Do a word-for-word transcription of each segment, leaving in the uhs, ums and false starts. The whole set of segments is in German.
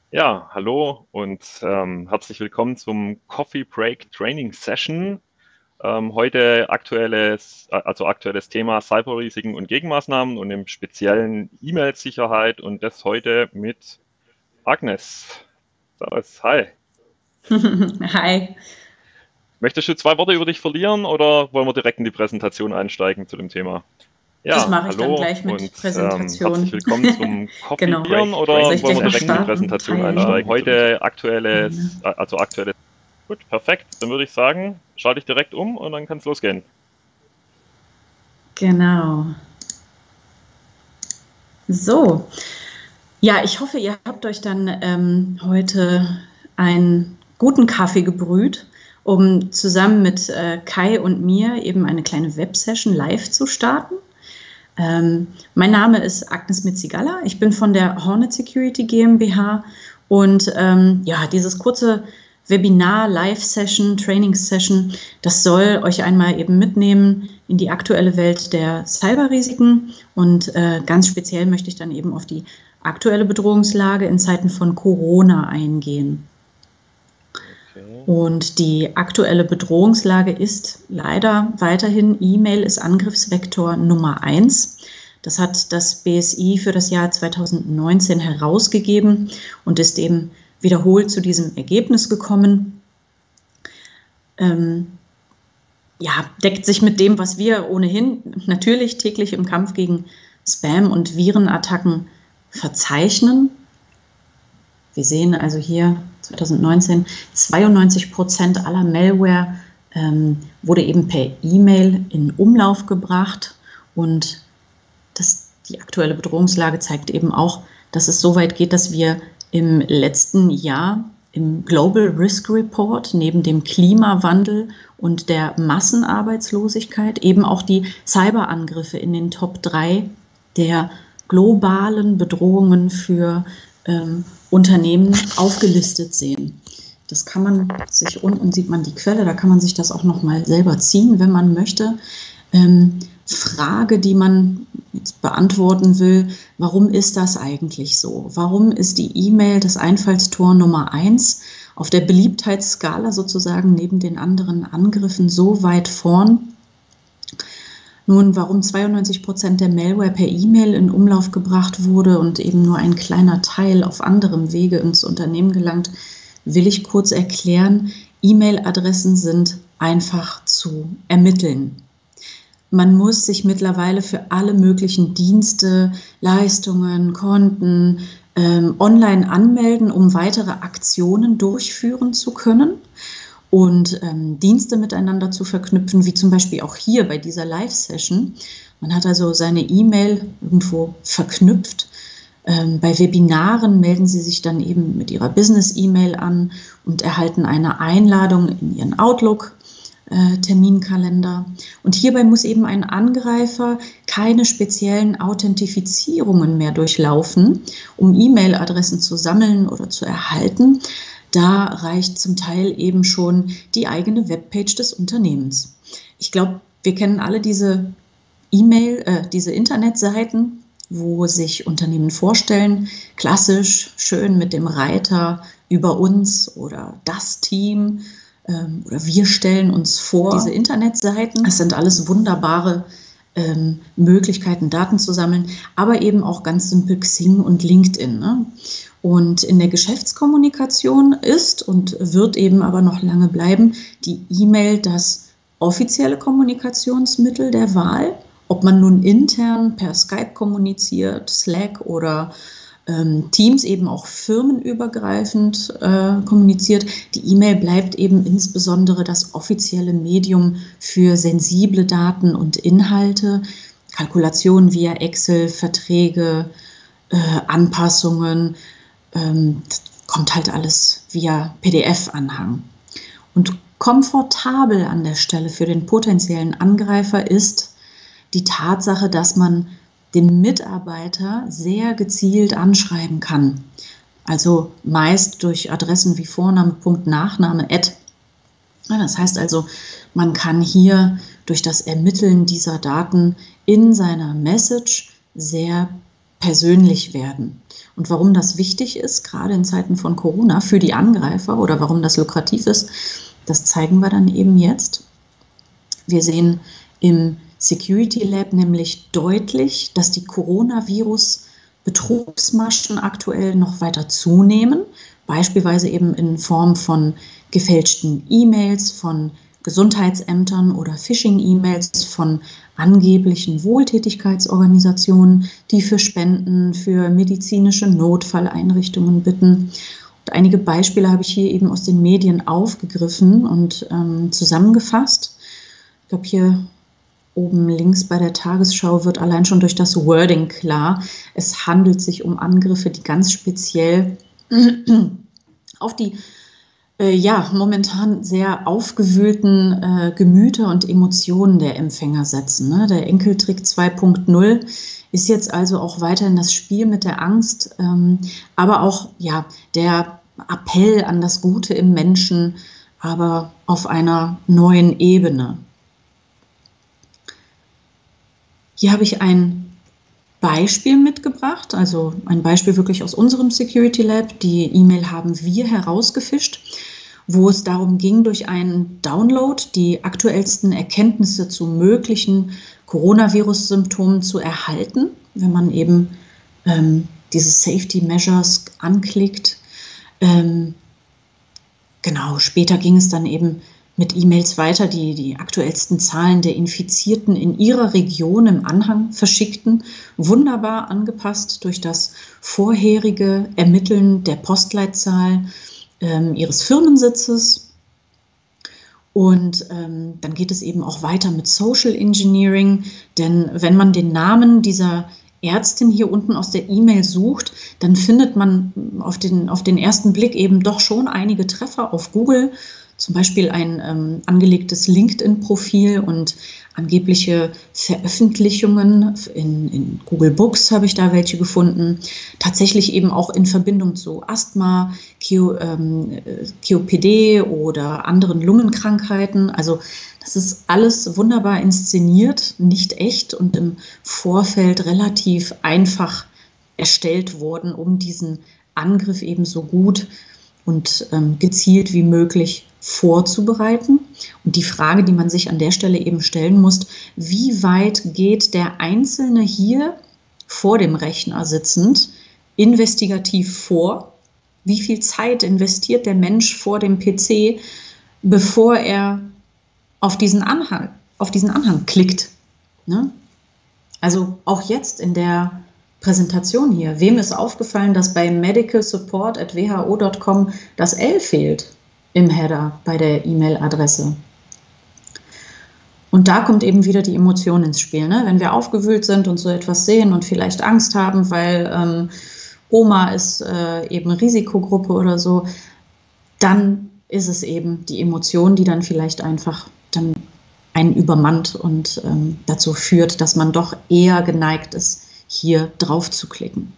Ja, hallo und ähm, herzlich willkommen zum Coffee Break Training Session. Ähm, heute aktuelles, äh, also aktuelles Thema Cyberrisiken und Gegenmaßnahmen und im speziellen E-Mail-Sicherheit und das heute mit Agnes. Servus, hi. Hi, Möchtest du zwei Worte über dich verlieren oder wollen wir direkt in die Präsentation einsteigen zu dem Thema? das Ja, mache ich dann hallo gleich und mit ähm, herzlich Präsentation. willkommen zum Coffee Genau. Break Soll oder ich wollen gleich wir mal direkt in die starten, Präsentation teilen? einsteigen? Heute Gerne. aktuelles, äh, also aktuelles. Gut, perfekt. Dann würde ich sagen, schalte ich direkt um und dann kann es losgehen. Genau. So, ja, ich hoffe, ihr habt euch dann ähm, heute einen guten Kaffee gebrüht, um zusammen mit äh, Kai und mir eben eine kleine Websession live zu starten. Ähm, mein Name ist Agnes Mitzigalla, ich bin von der Hornet Security GmbH und ähm, ja, dieses kurze Webinar, Live-Session, Training-Session, das soll euch einmal eben mitnehmen in die aktuelle Welt der Cyberrisiken und äh, ganz speziell möchte ich dann eben auf die aktuelle Bedrohungslage in Zeiten von Corona eingehen. Okay. Und die aktuelle Bedrohungslage ist leider weiterhin, E-Mail ist Angriffsvektor Nummer eins. Das hat das B S I für das Jahr zweitausendneunzehn herausgegeben und ist eben wiederholt zu diesem Ergebnis gekommen. Ähm, ja, deckt sich mit dem, was wir ohnehin natürlich täglich im Kampf gegen Spam- und Virenattacken verzeichnen. Wir sehen also hier zweitausendneunzehn, zweiundneunzig Prozent aller Malware ähm, wurde eben per E-Mail in Umlauf gebracht und das, die aktuelle Bedrohungslage zeigt eben auch, dass es so weit geht, dass wir im letzten Jahr im Global Risk Report neben dem Klimawandel und der Massenarbeitslosigkeit eben auch die Cyberangriffe in den Top drei der globalen Bedrohungen für ähm, Unternehmen aufgelistet sehen. Das kann man sich, unten sieht man die Quelle, da kann man sich das auch nochmal selber ziehen, wenn man möchte. Ähm, Frage, die man jetzt beantworten will, warum ist das eigentlich so? Warum ist die E-Mail das Einfallstor Nummer eins auf der Beliebtheitsskala sozusagen neben den anderen Angriffen so weit vorn? Nun, warum zweiundneunzig Prozent der Malware per E-Mail in Umlauf gebracht wurde und eben nur ein kleiner Teil auf anderem Wege ins Unternehmen gelangt, will ich kurz erklären. E-Mail-Adressen sind einfach zu ermitteln. Man muss sich mittlerweile für alle möglichen Dienste, Leistungen, Konten ähm, online anmelden, um weitere Aktionen durchführen zu können und ähm, Dienste miteinander zu verknüpfen, wie zum Beispiel auch hier bei dieser Live-Session. Man hat also seine E-Mail irgendwo verknüpft. Ähm, bei Webinaren melden Sie sich dann eben mit Ihrer Business-E-Mail an und erhalten eine Einladung in Ihren Outlook. Äh, Terminkalender. Und hierbei muss eben ein Angreifer keine speziellen Authentifizierungen mehr durchlaufen, um E-Mail-Adressen zu sammeln oder zu erhalten. Da reicht zum Teil eben schon die eigene Webpage des Unternehmens. Ich glaube, wir kennen alle diese E-Mail, äh, diese Internetseiten, wo sich Unternehmen vorstellen, klassisch, schön mit dem Reiter über uns oder das Team ähm, oder wir stellen uns vor. Diese Internetseiten, das sind alles wunderbare ähm, Möglichkeiten, Daten zu sammeln, aber eben auch ganz simpel Xing und LinkedIn. Ne? Und in der Geschäftskommunikation ist und wird eben aber noch lange bleiben die E-Mail das offizielle Kommunikationsmittel der Wahl. Ob man nun intern per Skype kommuniziert, Slack oder ähm, Teams eben auch firmenübergreifend äh, kommuniziert. Die E-Mail bleibt eben insbesondere das offizielle Medium für sensible Daten und Inhalte, Kalkulationen via Excel, Verträge, äh, Anpassungen. Ähm, das kommt halt alles via P D F-Anhang. Und komfortabel an der Stelle für den potenziellen Angreifer ist die Tatsache, dass man den Mitarbeiter sehr gezielt anschreiben kann. Also meist durch Adressen wie Vorname, Punkt, Nachname, Ad. Das heißt also, man kann hier durch das Ermitteln dieser Daten in seiner Message sehr persönlich werden. Und warum das wichtig ist, gerade in Zeiten von Corona, für die Angreifer oder warum das lukrativ ist, das zeigen wir dann eben jetzt. Wir sehen im Security Lab nämlich deutlich, dass die Coronavirus-Betrugsmaschen aktuell noch weiter zunehmen, beispielsweise eben in Form von gefälschten E-Mails, von Gesundheitsämtern oder Phishing-E-Mails von angeblichen Wohltätigkeitsorganisationen, die für Spenden, für medizinische Notfalleinrichtungen bitten. Und einige Beispiele habe ich hier eben aus den Medien aufgegriffen und ähm, zusammengefasst. Ich glaube, hier oben links bei der Tagesschau wird allein schon durch das Wording klar, es handelt sich um Angriffe, die ganz speziell auf die äh, ja, momentan sehr aufgewühlten äh, Gemüter und Emotionen der Empfänger setzen. Ne? Der Enkeltrick zwei Punkt null ist jetzt also auch weiterhin das Spiel mit der Angst, ähm, aber auch ja, der Appell an das Gute im Menschen, aber auf einer neuen Ebene. Hier habe ich ein Beispiel mitgebracht, also ein Beispiel wirklich aus unserem Security Lab. Die E-Mail haben wir herausgefischt, wo es darum ging, durch einen Download die aktuellsten Erkenntnisse zu möglichen Coronavirus-Symptomen zu erhalten, wenn man eben ähm, diese Safety Measures anklickt. Ähm, genau, später ging es dann eben mit E-Mails weiter, die die aktuellsten Zahlen der Infizierten in ihrer Region im Anhang verschickten, wunderbar angepasst durch das vorherige Ermitteln der Postleitzahl ähm, ihres Firmensitzes. Und ähm, dann geht es eben auch weiter mit Social Engineering, denn wenn man den Namen dieser Ärztin hier unten aus der E-Mail sucht, dann findet man auf den, auf den ersten Blick eben doch schon einige Treffer auf Google, zum Beispiel ein ähm, angelegtes LinkedIn-Profil und angebliche Veröffentlichungen in, in Google Books habe ich da welche gefunden. Tatsächlich eben auch in Verbindung zu Asthma, Q, ähm, C O P D oder anderen Lungenkrankheiten. Also das ist alles wunderbar inszeniert, nicht echt und im Vorfeld relativ einfach erstellt worden, um diesen Angriff eben so gut und ähm, gezielt wie möglich vorzubereiten. Und die Frage, die man sich an der Stelle eben stellen muss, wie weit geht der Einzelne hier vor dem Rechner sitzend investigativ vor? Wie viel Zeit investiert der Mensch vor dem P C, bevor er auf diesen Anhang, auf diesen Anhang klickt? Ne? Also auch jetzt in der Präsentation hier. Wem ist aufgefallen, dass bei medical support at w h o punkt com das L fehlt im Header bei der E-Mail-Adresse? Und da kommt eben wieder die Emotion ins Spiel. Ne? Wenn wir aufgewühlt sind und so etwas sehen und vielleicht Angst haben, weil ähm, Oma ist äh, eben Risikogruppe oder so, dann ist es eben die Emotion, die dann vielleicht einfach dann einen übermannt und ähm, dazu führt, dass man doch eher geneigt ist, hier drauf zu klicken.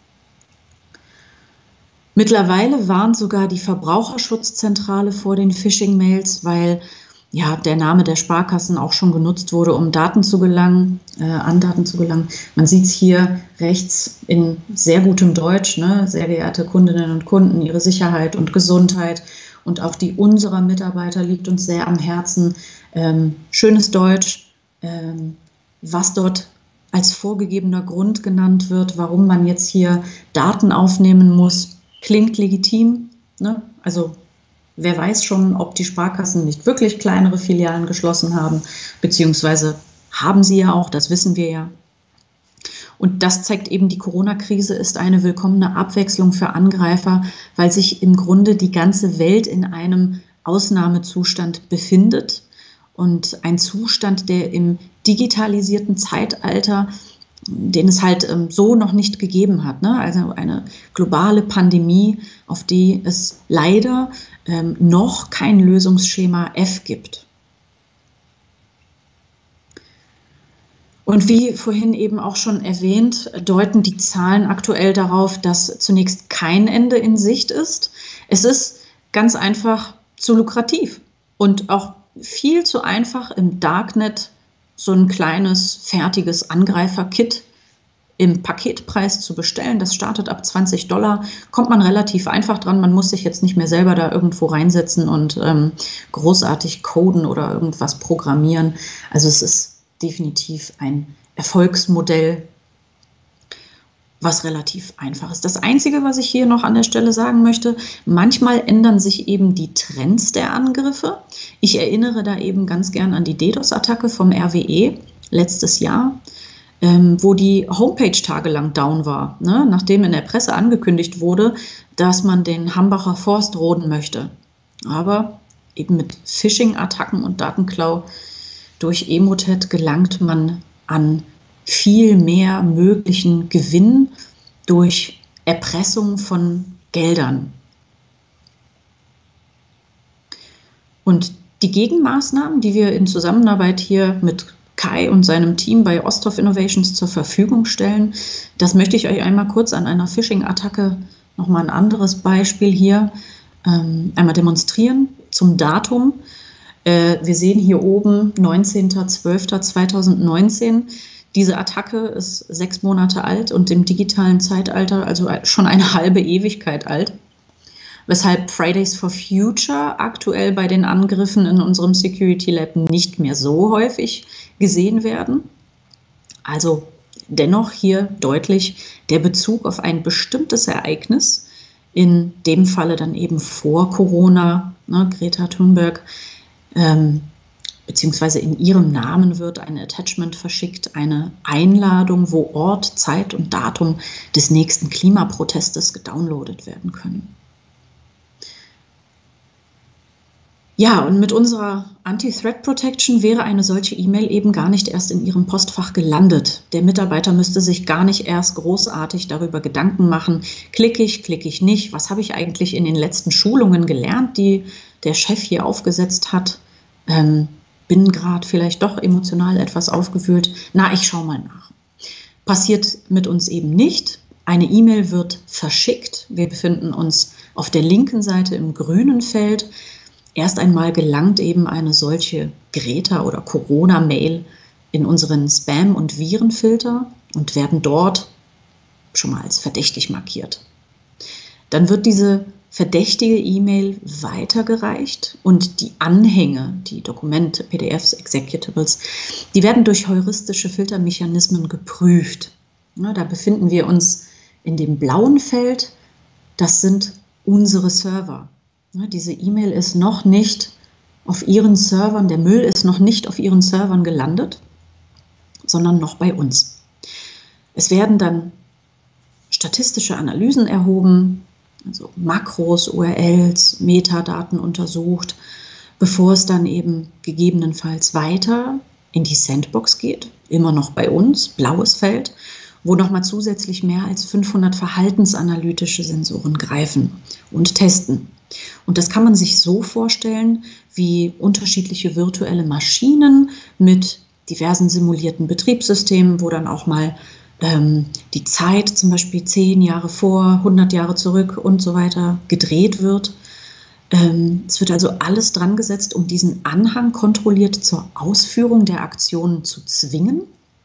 Mittlerweile warnt sogar die Verbraucherschutzzentrale vor den Phishing-Mails, weil ja der Name der Sparkassen auch schon genutzt wurde, um Daten zu gelangen, äh, an Daten zu gelangen. Man sieht es hier rechts in sehr gutem Deutsch, ne? Sehr geehrte Kundinnen und Kunden, Ihre Sicherheit und Gesundheit und auch die unserer Mitarbeiter liegt uns sehr am Herzen. Ähm, schönes Deutsch, ähm, was dort als vorgegebener Grund genannt wird, warum man jetzt hier Daten aufnehmen muss, klingt legitim. Ne? Also wer weiß schon, ob die Sparkassen nicht wirklich kleinere Filialen geschlossen haben, beziehungsweise haben sie ja auch, das wissen wir ja. Und das zeigt eben, die Corona-Krise ist eine willkommene Abwechslung für Angreifer, weil sich im Grunde die ganze Welt in einem Ausnahmezustand befindet. Und ein Zustand, der im digitalisierten Zeitalter, den es halt ähm, so noch nicht gegeben hat. Ne? Also eine globale Pandemie, auf die es leider ähm, noch kein Lösungsschema F gibt. Und wie vorhin eben auch schon erwähnt, deuten die Zahlen aktuell darauf, dass zunächst kein Ende in Sicht ist. Es ist ganz einfach zu lukrativ und auch viel zu einfach im Darknet so ein kleines, fertiges Angreifer-Kit im Paketpreis zu bestellen. Das startet ab zwanzig Dollar, kommt man relativ einfach dran. Man muss sich jetzt nicht mehr selber da irgendwo reinsetzen und ähm, großartig coden oder irgendwas programmieren. Also es ist definitiv ein Erfolgsmodell, was relativ einfach ist. Das Einzige, was ich hier noch an der Stelle sagen möchte, manchmal ändern sich eben die Trends der Angriffe. Ich erinnere da eben ganz gern an die DDoS-Attacke vom R W E letztes Jahr, ähm, wo die Homepage tagelang down war, ne? Nachdem in der Presse angekündigt wurde, dass man den Hambacher Forst roden möchte. Aber eben mit Phishing-Attacken und Datenklau durch Emotet gelangt man an viel mehr möglichen Gewinn durch Erpressung von Geldern. Und die Gegenmaßnahmen, die wir in Zusammenarbeit hier mit Kai und seinem Team bei Osthoff Innovations zur Verfügung stellen, das möchte ich euch einmal kurz an einer Phishing-Attacke, nochmal ein anderes Beispiel hier, ähm, einmal demonstrieren zum Datum. Äh, wir sehen hier oben neunzehnter zwölfter zweitausendneunzehn. Diese Attacke ist sechs Monate alt und im digitalen Zeitalter also schon eine halbe Ewigkeit alt, weshalb Fridays for Future aktuell bei den Angriffen in unserem Security Lab nicht mehr so häufig gesehen werden. Also dennoch hier deutlich der Bezug auf ein bestimmtes Ereignis, in dem Falle dann eben vor Corona, ne, Greta Thunberg, ähm, beziehungsweise in ihrem Namen wird ein Attachment verschickt, eine Einladung, wo Ort, Zeit und Datum des nächsten Klimaprotestes gedownloadet werden können. Ja, und mit unserer Anti-Threat Protection wäre eine solche E-Mail eben gar nicht erst in Ihrem Postfach gelandet. Der Mitarbeiter müsste sich gar nicht erst großartig darüber Gedanken machen, klicke ich, klicke ich nicht, was habe ich eigentlich in den letzten Schulungen gelernt, die der Chef hier aufgesetzt hat, ähm, bin gerade vielleicht doch emotional etwas aufgewühlt, na, ich schaue mal nach. Passiert mit uns eben nicht. Eine E-Mail wird verschickt. Wir befinden uns auf der linken Seite im grünen Feld. Erst einmal gelangt eben eine solche Greta- oder Corona-Mail in unseren Spam- und Virenfilter und werden dort schon mal als verdächtig markiert. Dann wird diese verdächtige E-Mail weitergereicht und die Anhänge, die Dokumente, P D Fs, Executables, die werden durch heuristische Filtermechanismen geprüft. Ja, da befinden wir uns in dem blauen Feld, das sind unsere Server. Ja, diese E-Mail ist noch nicht auf Ihren Servern, der Müll ist noch nicht auf Ihren Servern gelandet, sondern noch bei uns. Es werden dann statistische Analysen erhoben, also Makros, U R Ls, Metadaten untersucht, bevor es dann eben gegebenenfalls weiter in die Sandbox geht, immer noch bei uns, blaues Feld, wo nochmal zusätzlich mehr als fünfhundert verhaltensanalytische Sensoren greifen und testen. Und das kann man sich so vorstellen, wie unterschiedliche virtuelle Maschinen mit diversen simulierten Betriebssystemen, wo dann auch mal ähm, die Zeit zum Beispiel zehn Jahre vor, hundert Jahre zurück und so weiter gedreht wird. Ähm, es wird also alles dran gesetzt, um diesen Anhang kontrolliert zur Ausführung der Aktionen zu zwingen.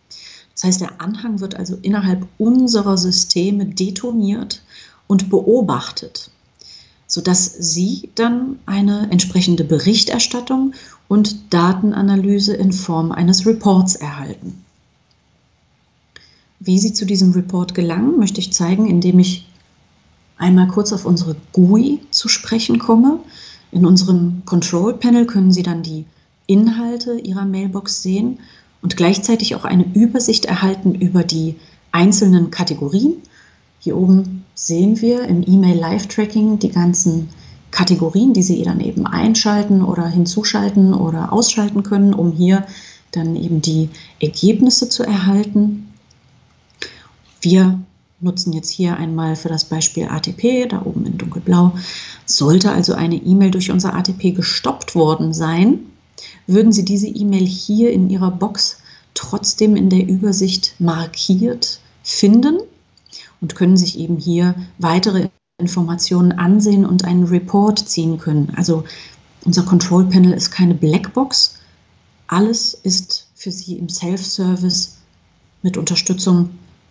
Das heißt, der Anhang wird also innerhalb unserer Systeme detoniert und beobachtet, sodass Sie dann eine entsprechende Berichterstattung und Datenanalyse in Form eines Reports erhalten. Wie Sie zu diesem Report gelangen, möchte ich zeigen, indem ich einmal kurz auf unsere G U I zu sprechen komme. In unserem Control Panel können Sie dann die Inhalte Ihrer Mailbox sehen und gleichzeitig auch eine Übersicht erhalten über die einzelnen Kategorien. Hier oben sehen wir im E-Mail Live-Tracking die ganzen Kategorien, die Sie dann eben einschalten oder hinzuschalten oder ausschalten können, um hier dann eben die Ergebnisse zu erhalten. Wir nutzen jetzt hier einmal für das Beispiel A T P, da oben in dunkelblau. Sollte also eine E-Mail durch unser A T P gestoppt worden sein, würden Sie diese E-Mail hier in Ihrer Box trotzdem in der Übersicht markiert finden und können sich eben hier weitere Informationen ansehen und einen Report ziehen können. Also unser Control Panel ist keine Blackbox. Alles ist für Sie im Self-Service mit Unterstützung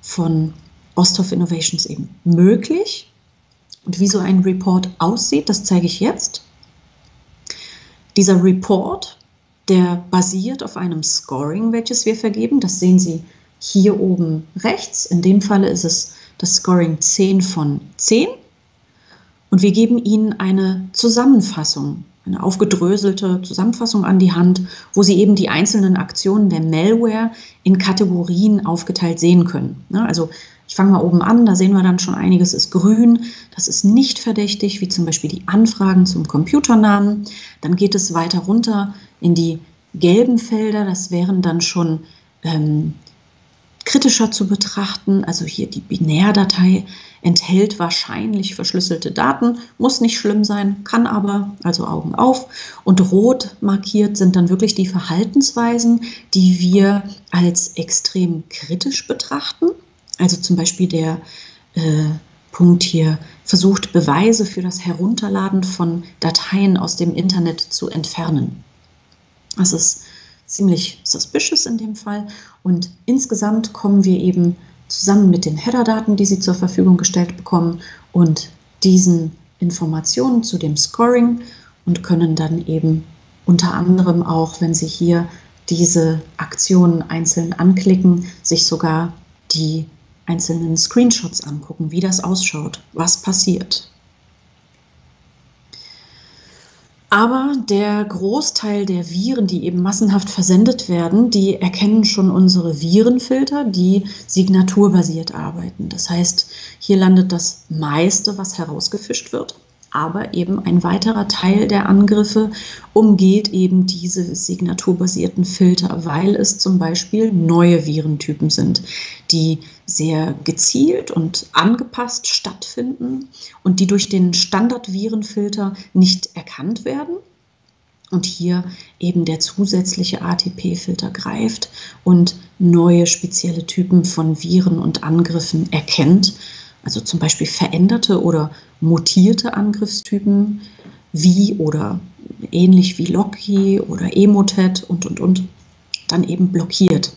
von Osthoff Innovations eben möglich. Und wie so ein Report aussieht, das zeige ich jetzt. Dieser Report, der basiert auf einem Scoring, welches wir vergeben. Das sehen Sie hier oben rechts. In dem Falle ist es das Scoring zehn von zehn. Und wir geben Ihnen eine Zusammenfassung, eine aufgedröselte Zusammenfassung an die Hand, wo Sie eben die einzelnen Aktionen der Malware in Kategorien aufgeteilt sehen können. Also ich fange mal oben an, da sehen wir dann schon einiges ist grün, das ist nicht verdächtig, wie zum Beispiel die Anfragen zum Computernamen. Dann geht es weiter runter in die gelben Felder, das wären dann schon ähm, kritischer zu betrachten. Also hier die Binärdatei enthält wahrscheinlich verschlüsselte Daten, muss nicht schlimm sein, kann aber, also Augen auf. Und rot markiert sind dann wirklich die Verhaltensweisen, die wir als extrem kritisch betrachten. Also zum Beispiel der äh, Punkt hier versucht, Beweise für das Herunterladen von Dateien aus dem Internet zu entfernen. Das ist ziemlich suspicious in dem Fall. Und insgesamt kommen wir eben zusammen mit den Header-Daten, die Sie zur Verfügung gestellt bekommen, und diesen Informationen zu dem Scoring und können dann eben unter anderem auch, wenn Sie hier diese Aktionen einzeln anklicken, sich sogar die einzelnen Screenshots angucken, wie das ausschaut, was passiert. Aber der Großteil der Viren, die eben massenhaft versendet werden, die erkennen schon unsere Virenfilter, die signaturbasiert arbeiten. Das heißt, hier landet das meiste, was herausgefischt wird. Aber eben ein weiterer Teil der Angriffe umgeht eben diese signaturbasierten Filter, weil es zum Beispiel neue Virentypen sind, die sehr gezielt und angepasst stattfinden und die durch den Standardvirenfilter nicht erkannt werden. Und hier eben der zusätzliche A T P-Filter greift und neue spezielle Typen von Viren und Angriffen erkennt. Also zum Beispiel veränderte oder mutierte Angriffstypen wie oder ähnlich wie Locky oder Emotet und, und, und, dann eben blockiert.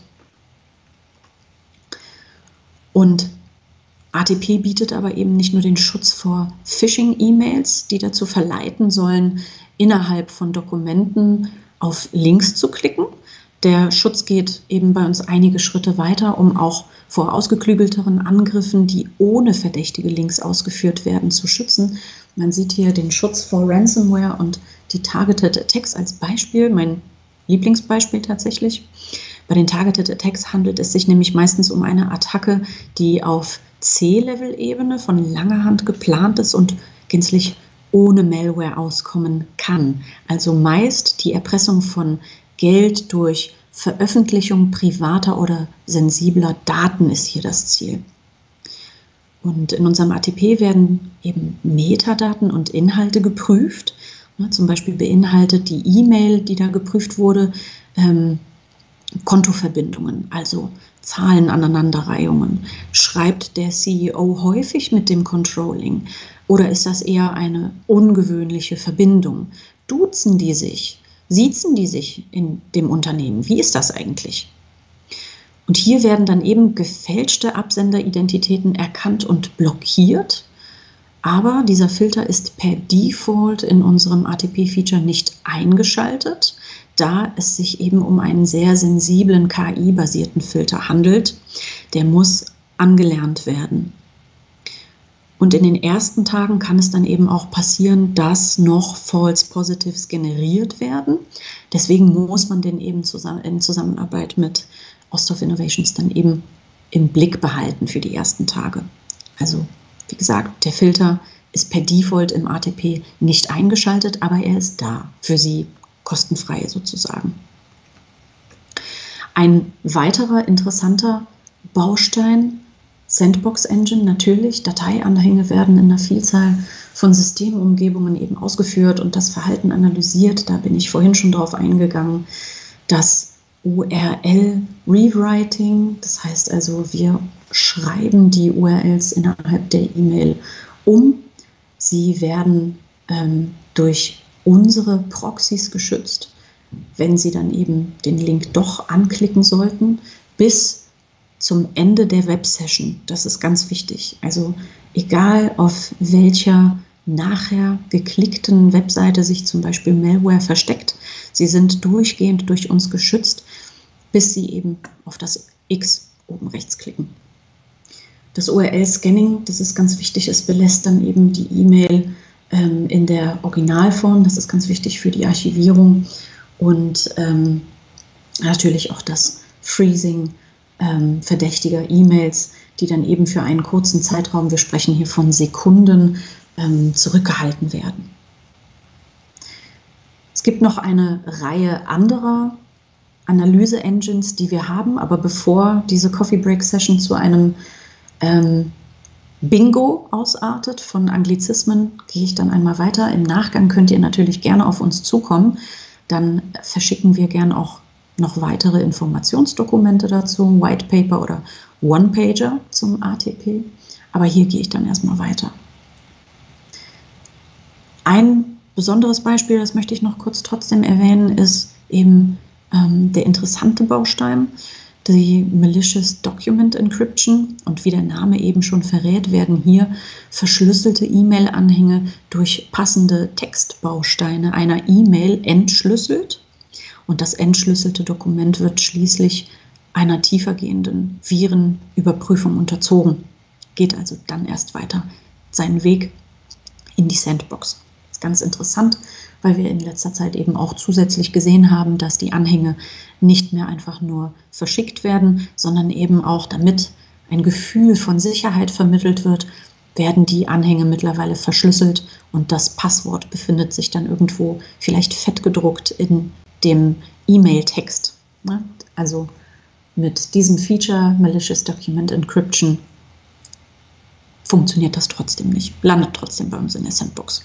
Und A T P bietet aber eben nicht nur den Schutz vor Phishing-E-Mails, die dazu verleiten sollen, innerhalb von Dokumenten auf Links zu klicken. Der Schutz geht eben bei uns einige Schritte weiter, um auch vor ausgeklügelteren Angriffen, die ohne verdächtige Links ausgeführt werden, zu schützen. Man sieht hier den Schutz vor Ransomware und die Targeted Attacks als Beispiel, mein Lieblingsbeispiel tatsächlich. Bei den Targeted Attacks handelt es sich nämlich meistens um eine Attacke, die auf C-Level-Ebene von langer Hand geplant ist und gänzlich ohne Malware auskommen kann. Also meist die Erpressung von Geld durch Veröffentlichung privater oder sensibler Daten ist hier das Ziel. Und in unserem A T P werden eben Metadaten und Inhalte geprüft. Zum Beispiel beinhaltet die E-Mail, die da geprüft wurde, ähm, Kontoverbindungen, also Zahlen, Aneinanderreihungen. Schreibt der C E O häufig mit dem Controlling oder ist das eher eine ungewöhnliche Verbindung? Duzen die sich? Siezen die sich in dem Unternehmen? Wie ist das eigentlich? Und hier werden dann eben gefälschte Absenderidentitäten erkannt und blockiert. Aber dieser Filter ist per Default in unserem A T P-Feature nicht eingeschaltet, da es sich eben um einen sehr sensiblen K I-basierten Filter handelt. Der muss angelernt werden. Und in den ersten Tagen kann es dann eben auch passieren, dass noch False Positives generiert werden. Deswegen muss man den eben zusammen, in Zusammenarbeit mit Osthoff Innovations dann eben im Blick behalten für die ersten Tage. Also wie gesagt, der Filter ist per Default im A T P nicht eingeschaltet, aber er ist da für Sie kostenfrei sozusagen. Ein weiterer interessanter Baustein, Sandbox Engine, natürlich, Dateianhänge werden in einer Vielzahl von Systemumgebungen eben ausgeführt und das Verhalten analysiert. Da bin ich vorhin schon drauf eingegangen. Das U R L-Rewriting, das heißt also, wir schreiben die U R Ls innerhalb der E-Mail um. Sie werden ähm, durch unsere Proxys geschützt, wenn Sie dann eben den Link doch anklicken sollten, bis zum Ende der Websession. Das ist ganz wichtig. Also egal auf welcher nachher geklickten Webseite sich zum Beispiel Malware versteckt, sie sind durchgehend durch uns geschützt, bis sie eben auf das X oben rechts klicken. Das U R L-Scanning, das ist ganz wichtig, es belässt dann eben die E-Mail ähm, in der Originalform. Das ist ganz wichtig für die Archivierung und ähm, natürlich auch das Freezing ähm, verdächtiger E-Mails, die dann eben für einen kurzen Zeitraum, wir sprechen hier von Sekunden, ähm, zurückgehalten werden. Es gibt noch eine Reihe anderer Analyse-Engines, die wir haben, aber bevor diese Coffee Break Session zu einem ähm, Bingo ausartet von Anglizismen, gehe ich dann einmal weiter. Im Nachgang könnt ihr natürlich gerne auf uns zukommen. Dann verschicken wir gern auch noch weitere Informationsdokumente dazu, White Paper oder One-Pager zum A T P. Aber hier gehe ich dann erstmal weiter. Ein besonderes Beispiel, das möchte ich noch kurz trotzdem erwähnen, ist eben ähm, der interessante Baustein, die Malicious Document Encryption. Und wie der Name eben schon verrät, werden hier verschlüsselte E-Mail-Anhänge durch passende Textbausteine einer E-Mail entschlüsselt. Und das entschlüsselte Dokument wird schließlich einer tiefergehenden Virenüberprüfung unterzogen. Geht also dann erst weiter seinen Weg in die Sandbox. Das ist ganz interessant, weil wir in letzter Zeit eben auch zusätzlich gesehen haben, dass die Anhänge nicht mehr einfach nur verschickt werden, sondern eben auch, damit ein Gefühl von Sicherheit vermittelt wird, werden die Anhänge mittlerweile verschlüsselt und das Passwort befindet sich dann irgendwo vielleicht fettgedruckt in dem E-Mail-Text. Also mit diesem Feature Malicious Document Encryption funktioniert das trotzdem nicht, landet trotzdem bei uns in der Sandbox.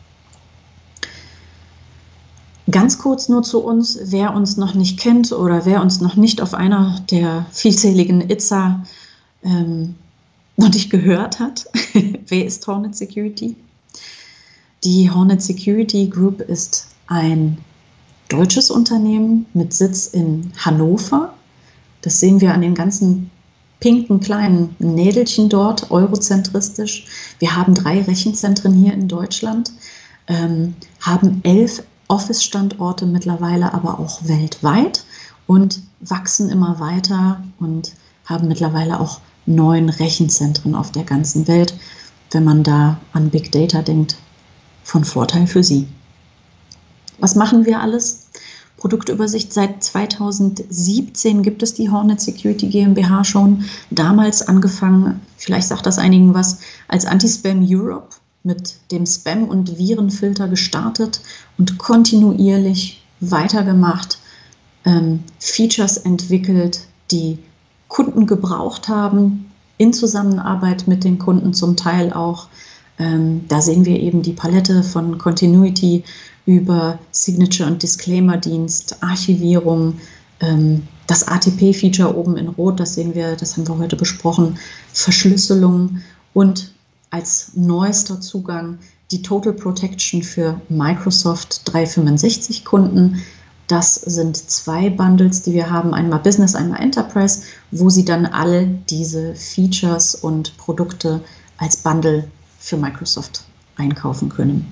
Ganz kurz nur zu uns, wer uns noch nicht kennt oder wer uns noch nicht auf einer der vielzähligen I Z A ähm, noch nicht gehört hat. Wer ist Hornet Security? Die Hornet Security Group ist ein deutsches Unternehmen mit Sitz in Hannover. Das sehen wir an den ganzen pinken kleinen Nädelchen dort, eurozentristisch. Wir haben drei Rechenzentren hier in Deutschland, ähm, haben elf Office-Standorte mittlerweile, aber auch weltweit und wachsen immer weiter und haben mittlerweile auch neun Rechenzentren auf der ganzen Welt. Wenn man da an Big Data denkt, von Vorteil für Sie. Was machen wir alles? Produktübersicht: Seit zweitausendsiebzehn gibt es die Hornet Security GmbH schon. Damals angefangen, vielleicht sagt das einigen was, als Anti-Spam Europe, mit dem Spam- und Virenfilter gestartet und kontinuierlich weitergemacht, ähm, Features entwickelt, die Kunden gebraucht haben, in Zusammenarbeit mit den Kunden zum Teil auch. Ähm, da sehen wir eben die Palette von Continuity über Signature- und Disclaimer-Dienst, Archivierung, ähm, das A T P-Feature oben in Rot, das sehen wir, das haben wir heute besprochen, Verschlüsselung und als neuester Zugang die Total Protection für Microsoft dreihundertfünfundsechzig Kunden. Das sind zwei Bundles, die wir haben, einmal Business, einmal Enterprise, wo Sie dann alle diese Features und Produkte als Bundle für Microsoft einkaufen können.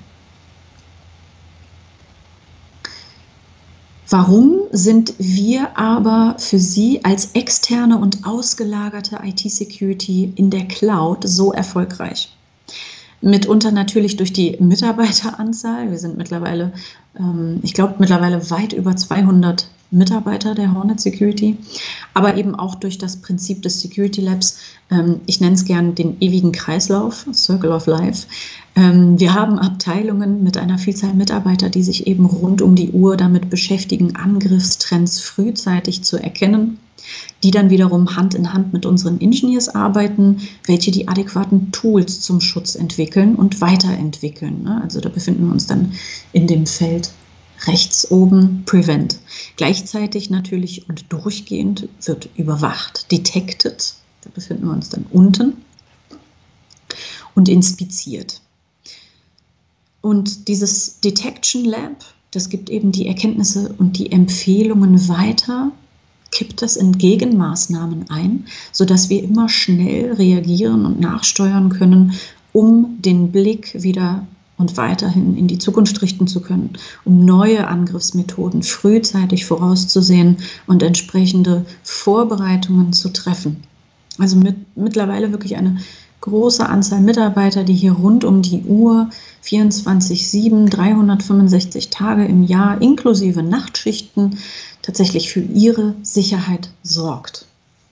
Warum sind wir aber für Sie als externe und ausgelagerte I T-Security in der Cloud so erfolgreich? Mitunter natürlich durch die Mitarbeiteranzahl. Wir sind mittlerweile, ähm, ich glaube mittlerweile weit über zweihundert Mitarbeiter der Hornet Security, aber eben auch durch das Prinzip des Security Labs. Ähm, ich nenne es gern den ewigen Kreislauf, Circle of Life. Ähm, wir haben Abteilungen mit einer Vielzahl Mitarbeiter, die sich eben rund um die Uhr damit beschäftigen, Angriffstrends frühzeitig zu erkennen, die dann wiederum Hand in Hand mit unseren Engineers arbeiten, welche die adäquaten Tools zum Schutz entwickeln und weiterentwickeln. Also da befinden wir uns dann in dem Feld rechts oben Prevent. Gleichzeitig natürlich und durchgehend wird überwacht, detected, da befinden wir uns dann unten, und inspiziert. Und dieses Detection Lab, das gibt eben die Erkenntnisse und die Empfehlungen weiter kippt das in Gegenmaßnahmen ein, sodass wir immer schnell reagieren und nachsteuern können, um den Blick wieder und weiterhin in die Zukunft richten zu können, um neue Angriffsmethoden frühzeitig vorauszusehen und entsprechende Vorbereitungen zu treffen. Also mit, mittlerweile wirklich eine große Anzahl Mitarbeiter, die hier rund um die Uhr vierundzwanzig sieben, dreihundertfünfundsechzig Tage im Jahr inklusive Nachtschichten tatsächlich für ihre Sicherheit sorgt.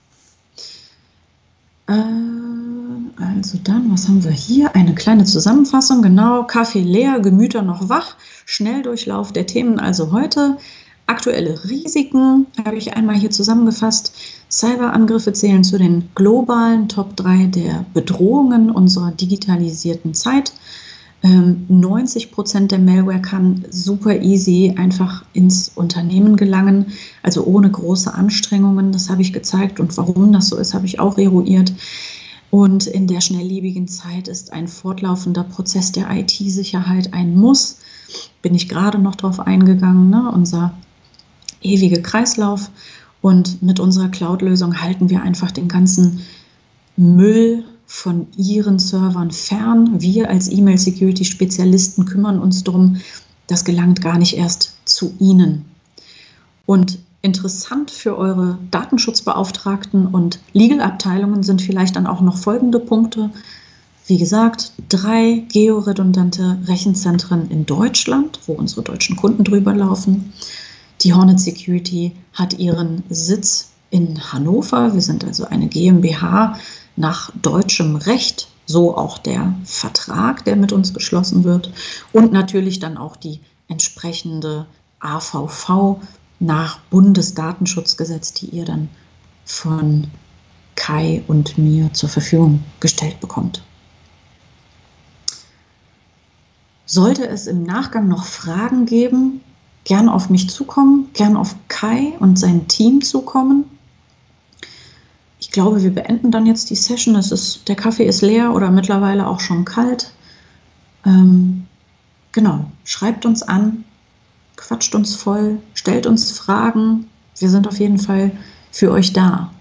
Äh, also dann, was haben wir hier? Eine kleine Zusammenfassung, genau, Kaffee leer, Gemüter noch wach, Schnelldurchlauf der Themen also heute. Aktuelle Risiken habe ich einmal hier zusammengefasst. Cyberangriffe zählen zu den globalen Top drei der Bedrohungen unserer digitalisierten Zeit. Ähm, neunzig Prozent der Malware kann super easy einfach ins Unternehmen gelangen, also ohne große Anstrengungen. Das habe ich gezeigt und warum das so ist, habe ich auch eruiert. Und in der schnelllebigen Zeit ist ein fortlaufender Prozess der I T-Sicherheit ein Muss. Bin ich gerade noch drauf eingegangen, ne? Unser ewige Kreislauf, und mit unserer Cloud-Lösung halten wir einfach den ganzen Müll von Ihren Servern fern. Wir als E-Mail-Security-Spezialisten kümmern uns darum, das gelangt gar nicht erst zu Ihnen. Und interessant für eure Datenschutzbeauftragten und Legal-Abteilungen sind vielleicht dann auch noch folgende Punkte. Wie gesagt, drei georedundante Rechenzentren in Deutschland, wo unsere deutschen Kunden drüber laufen. Die Hornet Security hat ihren Sitz in Hannover. Wir sind also eine GmbH nach deutschem Recht, so auch der Vertrag, der mit uns geschlossen wird. Und natürlich dann auch die entsprechende A V V nach Bundesdatenschutzgesetz, die ihr dann von Kai und mir zur Verfügung gestellt bekommt. Sollte es im Nachgang noch Fragen geben, gern auf mich zukommen, gern auf Kai und sein Team zukommen. Ich glaube, wir beenden dann jetzt die Session. Es ist, der Kaffee ist leer oder mittlerweile auch schon kalt. Ähm, genau, schreibt uns an, quatscht uns voll, stellt uns Fragen. Wir sind auf jeden Fall für euch da.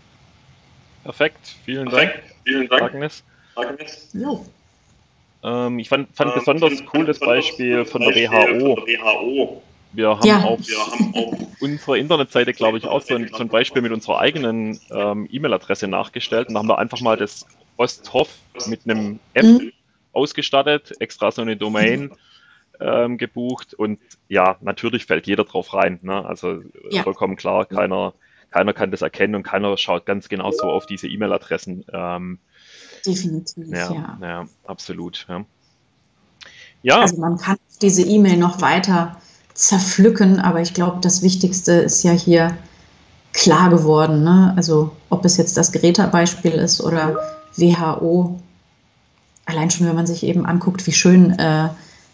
Perfekt, vielen Perfekt. Dank, Vielen Dank, Agnes. Agnes. Jo. Ähm, ich fand, fand Ähm, besonders fand- cooles fand besonders Beispiel cooles von der Beispiel W H O. von der W H O. Wir haben Ja. auf Wir haben auf unserer Internetseite, glaube ich, auch so ein, so ein Beispiel mit unserer eigenen ähm, E-Mail-Adresse nachgestellt. Und da haben wir einfach mal das Osthoff mit einem F Mhm. ausgestattet, extra so eine Domain ähm, gebucht. Und ja, natürlich fällt jeder drauf rein. Ne? Also Ja. vollkommen klar, keiner, keiner kann das erkennen und keiner schaut ganz genau so auf diese E-Mail-Adressen. Ähm, Definitiv, ja, ja. ja, absolut. Ja. Ja, Also man kann diese E-Mail noch weiter zerpflücken, aber ich glaube, das Wichtigste ist ja hier klar geworden. Ne? Also ob es jetzt das Greta-Beispiel ist oder W H O, allein schon, wenn man sich eben anguckt, wie schön äh,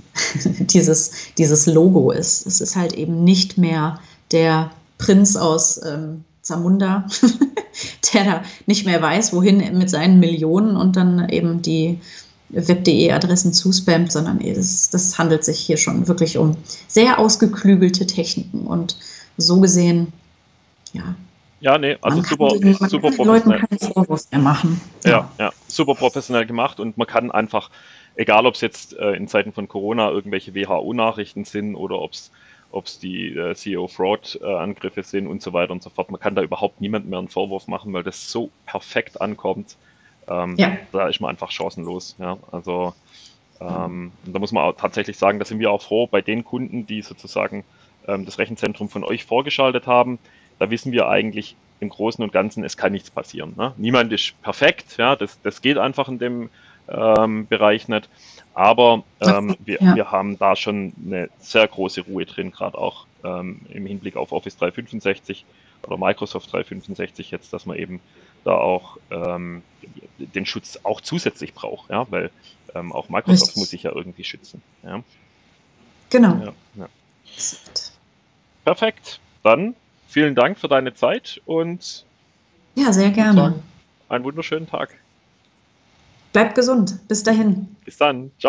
dieses, dieses Logo ist. Es ist halt eben nicht mehr der Prinz aus ähm, Zamunda, der da nicht mehr weiß, wohin mit seinen Millionen und dann eben die Web.de-Adressen zuspammt, sondern das, das handelt sich hier schon wirklich um sehr ausgeklügelte Techniken und so gesehen, ja, ja, nee, also man super, kann, den, man super kann den Leuten professionell. keinen Vorwurf mehr machen. Ja, ja, super professionell gemacht und man kann einfach, egal ob es jetzt äh, in Zeiten von Corona irgendwelche W H O-Nachrichten sind oder ob es ob es die äh, C E O-Fraud-Angriffe sind und so weiter und so fort, man kann da überhaupt niemandem mehr einen Vorwurf machen, weil das so perfekt ankommt. Ähm, Ja. Da ist man einfach chancenlos. Ja, also ähm, und da muss man auch tatsächlich sagen, da sind wir auch froh bei den Kunden, die sozusagen ähm, das Rechenzentrum von euch vorgeschaltet haben. Da wissen wir eigentlich im Großen und Ganzen, es kann nichts passieren. Ne? Niemand ist perfekt, ja, das, das geht einfach in dem ähm, Bereich nicht. Aber ähm, wir, Ja. wir haben da schon eine sehr große Ruhe drin, gerade auch ähm, im Hinblick auf Office dreihundertfünfundsechzig oder Microsoft dreihundertfünfundsechzig jetzt, dass man eben da auch ähm, den Schutz auch zusätzlich braucht, ja, weil ähm, auch Microsoft Richtig. muss sich ja irgendwie schützen. Ja. Genau. Ja, ja. Perfekt. Dann vielen Dank für deine Zeit und Ja, sehr ich würde gerne. sagen, einen wunderschönen Tag. Bleibt gesund. Bis dahin. Bis dann. Ciao.